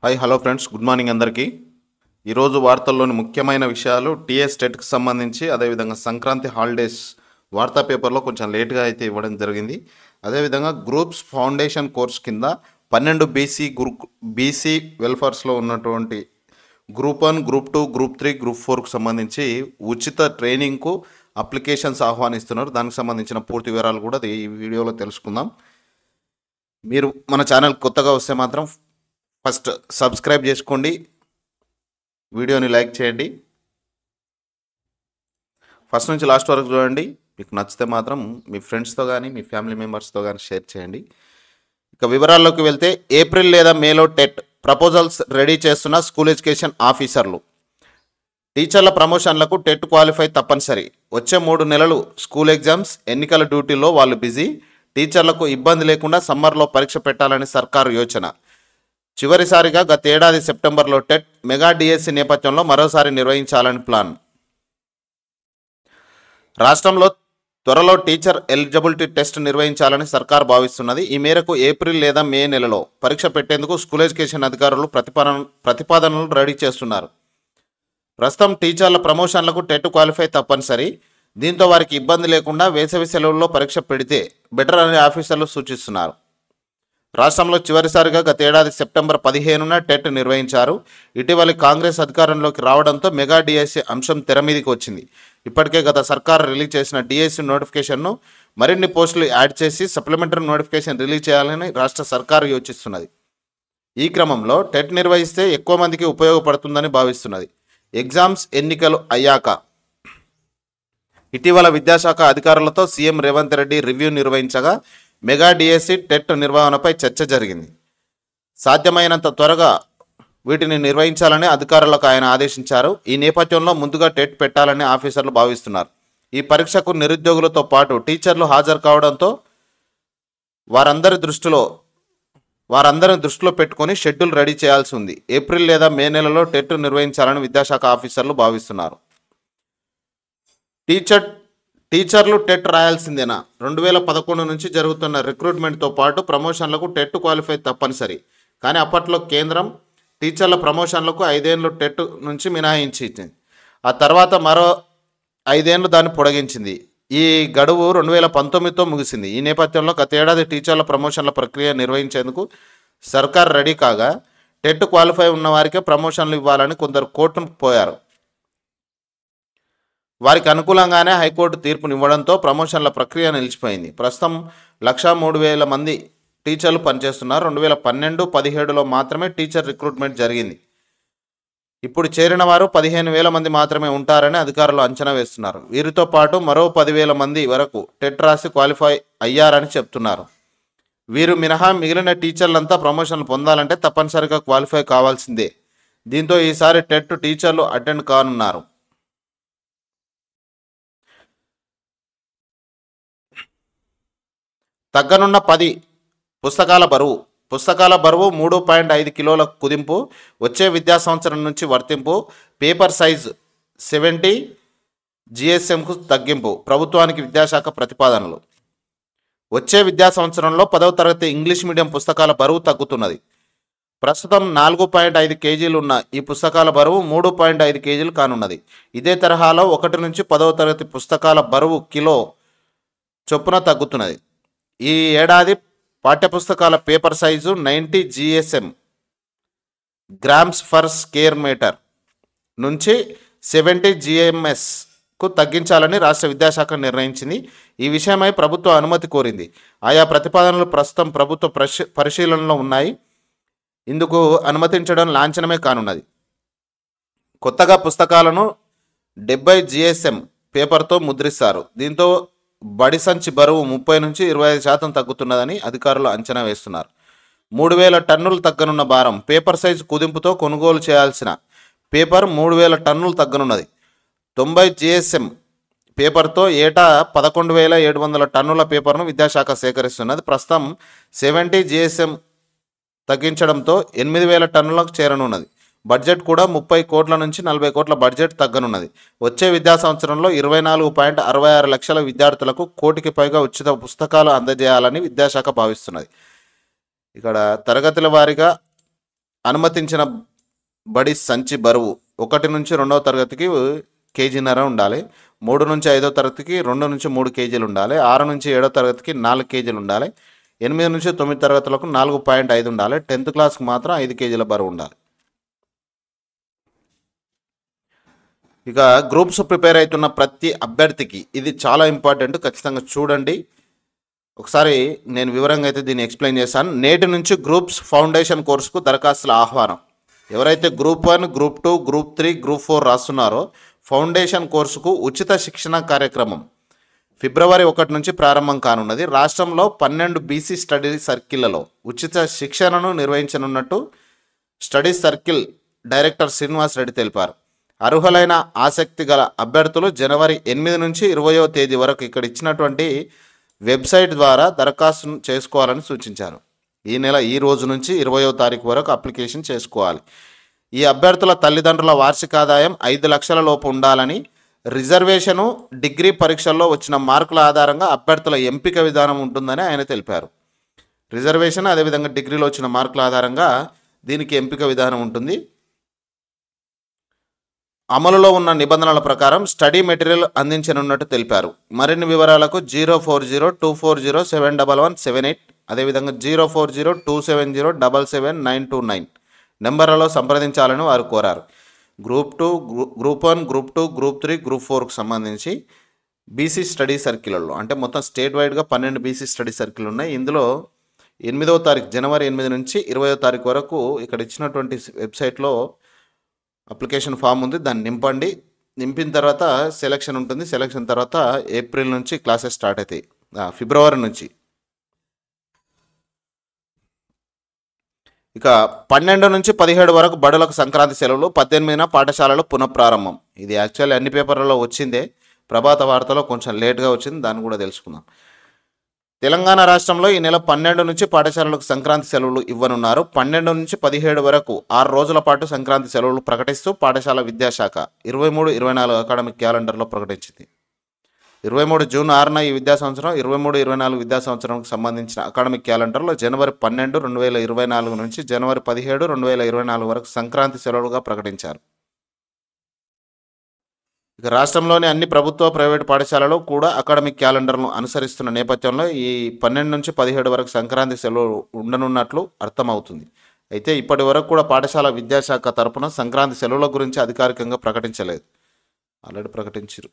Hi hello friends, good morning అందరికీ. ఈరోజు వార్తల్లోని ముఖ్యమైన విషయాలు టీఎస్ టెట్కి సంబంధించి, అదేవిధంగా సంక్రాంతి హాలిడేస్ వార్తా పేపర్లో కొంచెం లేట్గా అయితే ఇవ్వడం జరిగింది. అదేవిధంగా గ్రూప్స్ ఫౌండేషన్ కోర్స్ కింద 12 బీసీ వెల్ఫేర్స్లో ఉన్నటువంటి గ్రూప్ 1, గ్రూప్ 2, గ్రూప్ 3, గ్రూప్ 4కు సంబంధించి ఉచిత ట్రైనింగ్కు అప్లికేషన్స్ ఆహ్వానిస్తున్నారు. దానికి సంబంధించిన పూర్తి వివరాలు కూడా ఈ వీడియోలో తెలుసుకుందాం. మీరు మన ఛానల్ కొత్తగా వస్తే మాత్రం ఫస్ట్ సబ్స్క్రైబ్ చేసుకోండి, వీడియోని లైక్ చేయండి, ఫస్ట్ నుంచి లాస్ట్ వరకు చూడండి. మీకు నచ్చితే మాత్రం మీ ఫ్రెండ్స్తో కానీ మీ ఫ్యామిలీ మెంబర్స్తో కానీ షేర్ చేయండి. ఇక వివరాల్లోకి వెళ్తే, ఏప్రిల్ లేదా మేలో టెట్ ప్రపోజల్స్ రెడీ చేస్తున్న స్కూల్ ఎడ్యుకేషన్ ఆఫీసర్లు. టీచర్ల ప్రమోషన్లకు టెట్ క్వాలిఫై తప్పనిసరి. వచ్చే 3 నెలలు స్కూల్ ఎగ్జామ్స్, ఎన్నికల డ్యూటీలో వాళ్ళు బిజీ. టీచర్లకు ఇబ్బంది లేకుండా సమ్మర్లో పరీక్ష పెట్టాలని సర్కారు యోచన. చివరిసారిగా గతేడాది సెప్టెంబర్లో టెట్ మెగా డిఎస్సి నేపథ్యంలో మరోసారి నిర్వహించాలని ప్లాన్. రాష్ట్రంలో త్వరలో టీచర్ ఎలిజిబిలిటీ టెస్ట్ నిర్వహించాలని సర్కార్ భావిస్తున్నది. ఈ మేరకు ఏప్రిల్ లేదా మే నెలలో పరీక్ష పెట్టేందుకు స్కూల్ ఎడ్యుకేషన్ అధికారులు ప్రతిపాదనలు రెడీ చేస్తున్నారు. ప్రస్తుతం టీచర్ల ప్రమోషన్లకు టెట్ క్వాలిఫై తప్పనిసరి. దీంతో వారికి ఇబ్బంది లేకుండా వేసవి సెలవుల్లో పరీక్ష పెడితే బెటర్ అని ఆఫీసర్లు సూచిస్తున్నారు. రాష్ట్రంలో చివరిసారిగా గతేడాది సెప్టెంబర్ 15న టెట్ నిర్వహించారు. ఇటీవలి కాంగ్రెస్ అధికారంలోకి రావడంతో మెగా డిఎస్సి అంశం తెరమీదికి వచ్చింది. ఇప్పటికే గత సర్కారు రిలీజ్ చేసిన డిఎస్సి నోటిఫికేషన్ను మరిన్ని పోస్టులు యాడ్ చేసి సప్లిమెంటరీ నోటిఫికేషన్ రిలీజ్ చేయాలని రాష్ట్ర సర్కారు యోచిస్తున్నది. ఈ క్రమంలో టెట్ నిర్వహిస్తే ఎక్కువ మందికి ఉపయోగపడుతుందని భావిస్తున్నది. ఎగ్జామ్స్, ఎన్నికలు అయ్యాక ఇటీవల విద్యాశాఖ అధికారులతో సీఎం రేవంత్ రెడ్డి రివ్యూ నిర్వహించగా మెగా డిఎస్సి టెట్ నిర్వహణపై చర్చ జరిగింది. సాధ్యమైనంత త్వరగా వీటిని నిర్వహించాలని అధికారులకు ఆయన ఆదేశించారు. ఈ నేపథ్యంలో ముందుగా టెట్ పెట్టాలని ఆఫీసర్లు భావిస్తున్నారు. ఈ పరీక్షకు నిరుద్యోగులతో పాటు టీచర్లు హాజరు కావడంతో వారందరిని దృష్టిలో పెట్టుకుని షెడ్యూల్ రెడీ చేయాల్సి ఉంది. ఏప్రిల్ లేదా మే నెలలో టెట్ నిర్వహించాలని విద్యాశాఖ ఆఫీసర్లు భావిస్తున్నారు. టీచర్లు టెట్ రాయాల్సిందేనా? 2011 నుంచి జరుగుతున్న రిక్రూట్మెంట్తో పాటు ప్రమోషన్లకు టెట్ క్వాలిఫై తప్పనిసరి. కానీ అప్పట్లో కేంద్రం టీచర్ల ప్రమోషన్లకు 5 ఏళ్ళు టెట్ నుంచి మినహాయించింది. ఆ తర్వాత మరో 5 ఏళ్ళు దాన్ని పొడిగించింది. ఈ గడువు 2019తో ముగిసింది. ఈ నేపథ్యంలో గతేడాది టీచర్ల ప్రమోషన్ల ప్రక్రియ నిర్వహించేందుకు సర్కార్ రెడీ కాగా టెట్ క్వాలిఫై ఉన్న వారికే ప్రమోషన్లు ఇవ్వాలని కొందరు కోర్టుకు పోయారు. వారికి అనుకూలంగానే హైకోర్టు తీర్పునివ్వడంతో ప్రమోషన్ల ప్రక్రియ నిలిచిపోయింది. ప్రస్తుతం 1,03,000 మంది టీచర్లు పనిచేస్తున్నారు. 2012-17లో మాత్రమే టీచర్ రిక్రూట్మెంట్ జరిగింది. ఇప్పుడు చేరిన వారు 15,000 మంది మాత్రమే ఉంటారని అధికారులు అంచనా వేస్తున్నారు. వీరితో పాటు మరో 10,000 మంది వరకు టెట్ రాసి క్వాలిఫై అయ్యారని చెప్తున్నారు. వీరు మినహా మిగిలిన టీచర్లంతా ప్రమోషన్లు పొందాలంటే తప్పనిసరిగా క్వాలిఫై కావాల్సిందే. దీంతో ఈసారి టెట్ టీచర్లు అటెండ్ కానున్నారు. తగ్గనున్న 10 పుస్తకాల బరువు. పుస్తకాల బరువు 3.5 కిలోల కుదింపు. వచ్చే విద్యా సంవత్సరం నుంచి వర్తింపు. పేపర్ సైజ్ 70 GSMకు తగ్గింపు. ప్రభుత్వానికి విద్యాశాఖ ప్రతిపాదనలు. వచ్చే విద్యా సంవత్సరంలో 10వ తరగతి ఇంగ్లీష్ మీడియం పుస్తకాల బరువు తగ్గుతున్నది. ప్రస్తుతం 4.5 కేజీలు ఉన్న ఈ పుస్తకాల బరువు 3.5 కేజీలు కానున్నది. ఇదే తరహాలో 1 నుంచి 10వ తరగతి పుస్తకాల బరువు కిలో చొప్పున తగ్గుతున్నది. ఈ ఏడాది పాఠ్యపుస్తకాల paper size 90 GSM grams per square metre నుంచి 70 GMSకు తగ్గించాలని రాష్ట్ర విద్యాశాఖ నిర్ణయించింది. ఈ విషయమై ప్రభుత్వం అనుమతి కోరింది. ఆయా ప్రతిపాదనలు ప్రస్తుతం ప్రభుత్వ పరిశీలనలో ఉన్నాయి. ఇందుకు అనుమతించడం లాంఛనమే కానున్నది. కొత్తగా పుస్తకాలను 70 GSM పేపర్తో ముద్రిస్తారు. దీంతో బడి సంచి బరువు 30 నుంచి 25% తగ్గుతున్నదని అధికారులు అంచనా వేస్తున్నారు. 3,000 టన్నులు తగ్గనున్న భారం. పేపర్ సైజు కుదింపుతో కొనుగోలు చేయాల్సిన పేపర్ 3,000 టన్నులు తగ్గనున్నది. 90 GSM పేపర్తో ఏటా 11,700 టన్నుల పేపర్ను విద్యాశాఖ సేకరిస్తున్నది. ప్రస్తుతం 70 GSM తగ్గించడంతో 8,000 టన్నులకు చేరనున్నది. బడ్జెట్ కూడా 30 కోట్ల నుంచి 40 కోట్ల బడ్జెట్ తగ్గనున్నది. వచ్చే విద్యా సంవత్సరంలో 24.66 లక్షల విద్యార్థులకు 1 కోటికి పైగా ఉచిత పుస్తకాలు అందజేయాలని విద్యాశాఖ భావిస్తున్నది. ఇక్కడ తరగతుల వారీగా అనుమతించిన బడి సంచి బరువు 1 నుంచి 2వ తరగతికి కేజీన్నర ఉండాలి. 3 నుంచి 5వ తరగతికి 2 నుంచి 3 కేజీలు ఉండాలి. 6 నుంచి 7వ తరగతికి 4 కేజీలు ఉండాలి. 8 నుంచి 9 తరగతులకు 4.5 ఉండాలి. 10th క్లాస్కి మాత్రం 5 కేజీల బరువు ఉండాలి. ఇక గ్రూప్స్ ప్రిపేర్ అవుతున్న ప్రతి అభ్యర్థికి ఇది చాలా ఇంపార్టెంట్, ఖచ్చితంగా చూడండి. ఒకసారి నేను వివరంగా అయితే దీన్ని ఎక్స్ప్లెయిన్ చేశాను. నేటి నుంచి గ్రూప్స్ ఫౌండేషన్ కోర్సుకు దరఖాస్తుల ఆహ్వానం. ఎవరైతే గ్రూప్ 1, గ్రూప్ 2, గ్రూప్ 3, గ్రూప్ 4 రాస్తున్నారో ఫౌండేషన్ కోర్సుకు ఉచిత శిక్షణ కార్యక్రమం ఫిబ్రవరి 1 నుంచి ప్రారంభం కానున్నది. రాష్ట్రంలో 12 బీసీ స్టడీ సర్కిళ్లలో ఉచిత శిక్షణను నిర్వహించనున్నట్టు study circle director Srinivas Reddy తెలిపారు. అర్హులైన ఆసక్తి గల అభ్యర్థులు జనవరి 8 నుంచి 20వ తేదీ వరకు ఇక్కడ ఇచ్చినటువంటి వెబ్సైట్ ద్వారా దరఖాస్తు చేసుకోవాలని సూచించారు. ఈ రోజు నుంచి 20వ తారీఖు వరకు అప్లికేషన్ చేసుకోవాలి. ఈ అభ్యర్థుల తల్లిదండ్రుల వార్షిక ఆదాయం 5 లక్షల లోపు ఉండాలని, రిజర్వేషను, డిగ్రీ పరీక్షల్లో వచ్చిన మార్కుల ఆధారంగా అభ్యర్థుల ఎంపిక విధానం ఉంటుందని ఆయన తెలిపారు. రిజర్వేషన్ అదేవిధంగా డిగ్రీలో వచ్చిన మార్కుల ఆధారంగా దీనికి ఎంపిక విధానం ఉంటుంది. అమలులో ఉన్న నిబంధనల ప్రకారం స్టడీ మెటీరియల్ అందించనున్నట్టు తెలిపారు. మరిన్ని వివరాలకు 0402407178 అదేవిధంగా 040270777929 నెంబర్లలో సంప్రదించాలని వారు కోరారు. Group 2, group 1, group 2, group 3, group 4కు సంబంధించి బీసీ స్టడీ సర్కిల్లో అంటే మొత్తం స్టేట్ వైడ్గా 12 బీసీ స్టడీ సర్కిల్ ఉన్నాయి. ఇందులో 8వ తారీఖు జనవరి 8 నుంచి 20వ తారీఖు వరకు ఇక్కడ ఇచ్చినటువంటి వెబ్సైట్లో అప్లికేషన్ ఫామ్ ఉంది, దాన్ని నింపండి. నింపిన తర్వాత సెలక్షన్ ఉంటుంది. సెలక్షన్ తర్వాత ఏప్రిల్ నుంచి క్లాసెస్ స్టార్ట్ అవుతాయి, ఫిబ్రవరి నుంచి. ఇక 12 నుంచి 17 వరకు బడులకు సంక్రాంతి సెలవులు. 18న పాఠశాలలు పునఃప్రారంభం. ఇది యాక్చువల్లీ అన్ని పేపర్లలో వచ్చిందే, ప్రభాత వార్తలో కొంచెం లేట్గా వచ్చింది, దాన్ని కూడా తెలుసుకుందాం. తెలంగాణ రాష్ట్రంలో ఈ నెల 12 నుంచి పాఠశాలలకు సంక్రాంతి సెలవులు ఇవ్వనున్నారు. 12 నుంచి 17 వరకు 6 రోజుల పాటు సంక్రాంతి సెలవులు ప్రకటిస్తూ పాఠశాల విద్యాశాఖ 23-24 అకాడమిక్ క్యాలెండర్లో ప్రకటించింది. 23 జూన్ 6న ఈ విద్యా సంవత్సరం 23-24 విద్యా సంవత్సరంకు సంబంధించిన అకాడమిక్ క్యాలెండర్లో జనవరి 12, 2024 నుంచి జనవరి 17, 2024 వరకు సంక్రాంతి సెలవులుగా ప్రకటించారు. ఇక రాష్ట్రంలోని అన్ని ప్రభుత్వ, ప్రైవేటు పాఠశాలలు కూడా అకాడమిక్ క్యాలెండర్ను అనుసరిస్తున్న నేపథ్యంలో ఈ 12 నుంచి 17 వరకు సంక్రాంతి సెలవులు ఉండనున్నట్లు అర్థమవుతుంది. అయితే ఇప్పటి వరకు కూడా పాఠశాల విద్యాశాఖ తరపున సంక్రాంతి సెలవుల గురించి అధికారికంగా ప్రకటించలేదు, ఆల్రెడీ ప్రకటించారు.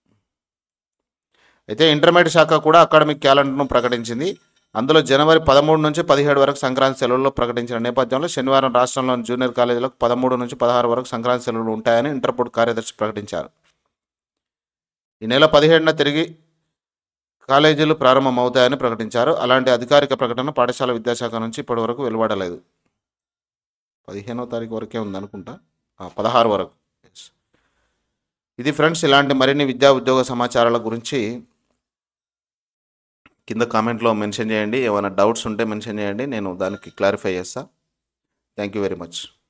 అయితే ఇంటర్మీడియట్ శాఖ కూడా అకాడమిక్ క్యాలెండర్ను ప్రకటించింది. అందులో జనవరి 13 నుంచి 17 వరకు సంక్రాంతి సెలవుల్లో ప్రకటించిన నేపథ్యంలో శనివారం రాష్ట్రంలోని జూనియర్ కాలేజీలకు 13 నుంచి 16 వరకు సంక్రాంతి సెలవులు ఉంటాయని ఇంటర్పోర్ట్ కార్యదర్శి ప్రకటించారు. ఈ నెల 17న తిరిగి కాలేజీలు ప్రారంభమవుతాయని ప్రకటించారు. అలాంటి అధికారిక ప్రకటన పాఠశాల విద్యాశాఖ నుంచి ఇప్పటి వరకు వెలువడలేదు. 15వ తారీఖు వరకే ఉందనుకుంటా, 16 వరకు. ఇది ఫ్రెండ్స్, ఇలాంటి మరిన్ని విద్యా ఉద్యోగ సమాచారాల గురించి కింద కామెంట్లో మెన్షన్ చేయండి. ఏమైనా డౌట్స్ ఉంటే మెన్షన్ చేయండి, నేను దానికి క్లారిఫై చేస్తాను. Thank you very much.